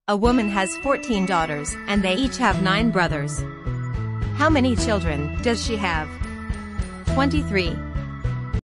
A woman has 14 daughters, and they each have 9 brothers. How many children does she have? 23.